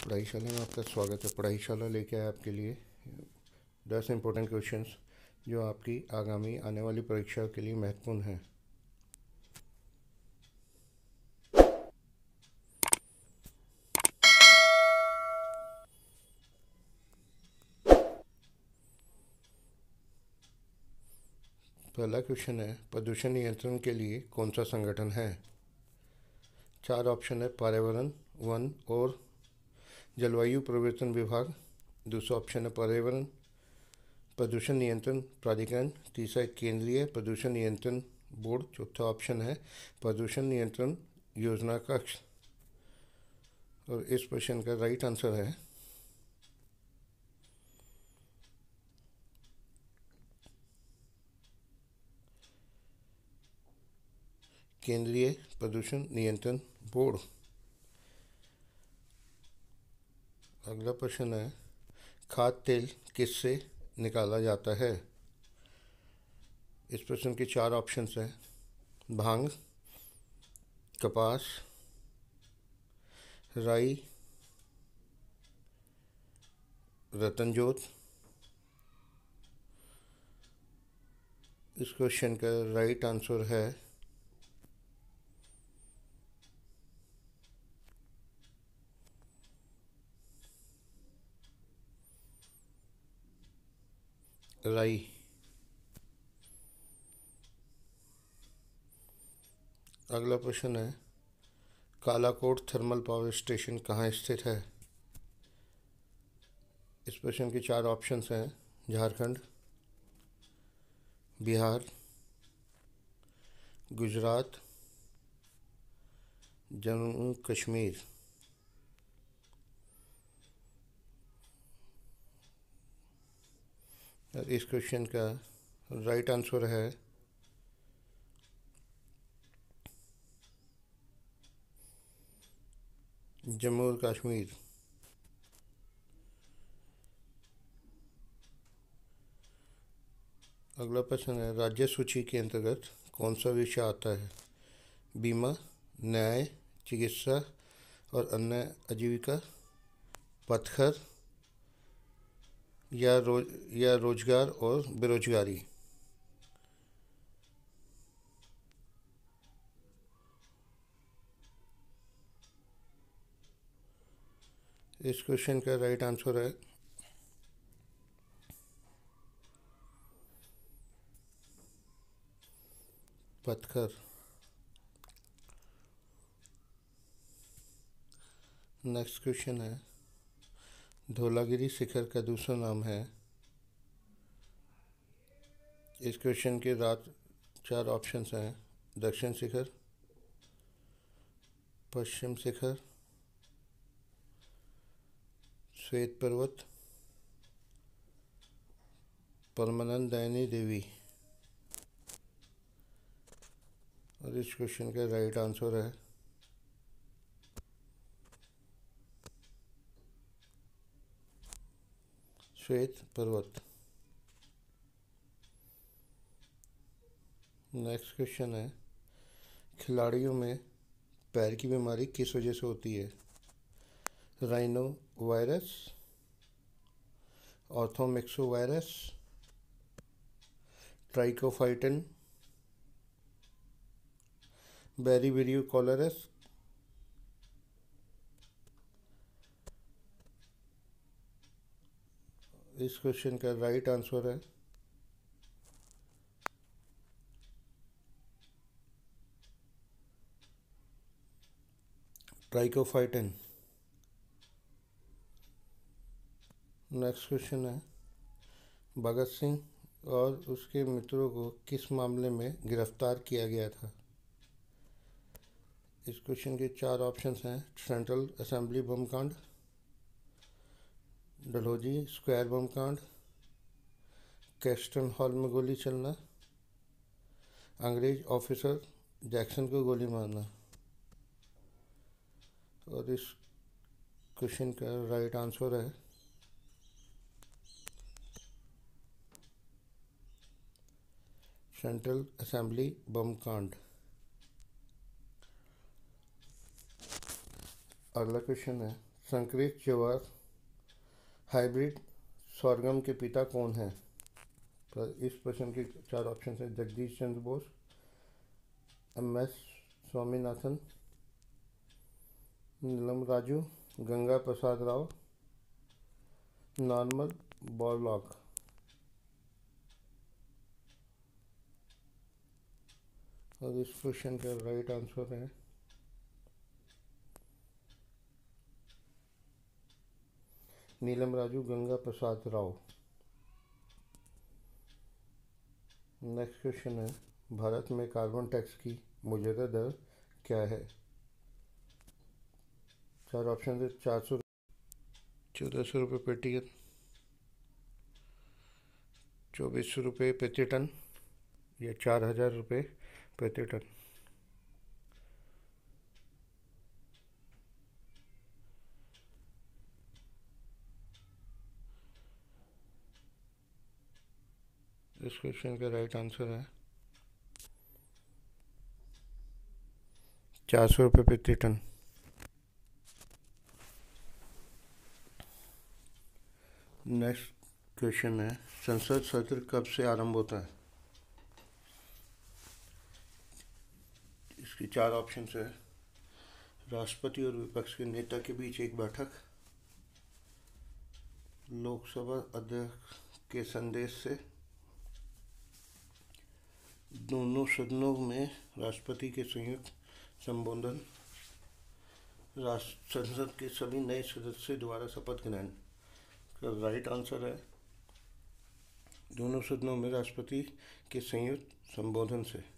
पढ़ाईशाला में आपका स्वागत है। पढ़ाईशाला लेके आए आपके लिए 10 इम्पोर्टेंट क्वेश्चंस जो आपकी आगामी आने वाली परीक्षा के लिए महत्वपूर्ण हैं। पहला क्वेश्चन है, प्रदूषण नियंत्रण के लिए कौन सा संगठन है? 4 ऑप्शन है, पर्यावरण, वन और जलवायु परिवर्तन विभाग। दूसरा ऑप्शन है पर्यावरण प्रदूषण नियंत्रण प्राधिकरण। तीसरा है केंद्रीय प्रदूषण नियंत्रण बोर्ड। चौथा ऑप्शन है प्रदूषण नियंत्रण योजना कक्ष। और इस क्वेश्चन का राइट आंसर है केंद्रीय प्रदूषण नियंत्रण बोर्ड। अगला प्रश्न है, खाद्य तेल किससे निकाला जाता है? इस प्रश्न के 4 ऑप्शंस हैं, भांग, कपास, राई, रतनजोत। इस क्वेश्चन का राइट आंसर है राई। अगला प्रश्न है, कालाकोट थर्मल पावर स्टेशन कहाँ स्थित है? इस प्रश्न के 4 ऑप्शंस हैं, झारखंड, बिहार, गुजरात, जम्मू कश्मीर। और इस क्वेश्चन का राइट आंसर है जम्मू और कश्मीर। अगला प्रश्न है, राज्य सूची के अंतर्गत कौन सा विषय आता है? बीमा, न्याय, चिकित्सा और अन्य आजीविका, पथकर या रोजगार और बेरोजगारी। इस क्वेश्चन का राइट आंसर है पथकर। नेक्स्ट क्वेश्चन है, धौलागिरी शिखर का दूसरा नाम है? इस क्वेश्चन के 4 ऑप्शंस हैं, दक्षिण शिखर, पश्चिम शिखर, श्वेत पर्वत, परमानंद देवी। और इस क्वेश्चन का राइट आंसर है श्वेत पर्वत। नेक्स्ट क्वेश्चन है, खिलाड़ियों में पैर की बीमारी किस वजह से होती है? Rhino virus, orthomyxo virus, trichophyton, बेरीविरियो कॉलरस। इस क्वेश्चन का राइट आंसर है ट्राइकोफाइटन। नेक्स्ट क्वेश्चन है, भगत सिंह और उसके मित्रों को किस मामले में गिरफ्तार किया गया था? इस क्वेश्चन के 4 ऑप्शंस हैं, सेंट्रल असेंबली बम कांड, डलहौजी स्क्वायर बम कांड, कैस्टन हॉल में गोली चलना, अंग्रेज ऑफिसर जैक्सन को गोली मारना। और इस क्वेश्चन का राइट आंसर है सेंट्रल असेंबली बम कांड। अगला क्वेश्चन है, संकरित ज्वार हाइब्रिड सॉरगम के पिता कौन हैं? तो इस प्रश्न के चार ऑप्शन हैं: Jagadish Chandra Bose, MS. Swaminathan, Neelam Raju, Ganga Prasad Rao, Norman Borlaug. और इस क्वेश्चन का राइट आंसर है नीलम राजू, गंगा प्रसाद राव। नेक्स्ट क्वेश्चन है, भारत में कार्बन टैक्स की मौजूदा दर क्या है? चार ऑप्शन है: 400, 1400 रुपये प्रति टन, 2400 रुपये प्रति टन या 4000 रुपये प्रति टन। इस क्वेश्चन का राइट आंसर है 400 रुपये प्रति टन। नेक्स्ट क्वेश्चन है, संसद सत्र कब से आरंभ होता है? इसकी चार ऑप्शन है: राष्ट्रपति और विपक्ष के नेता के बीच एक बैठक, लोकसभा अध्यक्ष के संदेश से, दोनों सदनों में राष्ट्रपति के संयुक्त संबोधन, संसद के सभी नए सदस्य द्वारा शपथ ग्रहण। का राइट आंसर है दोनों सदनों में राष्ट्रपति के संयुक्त संबोधन से।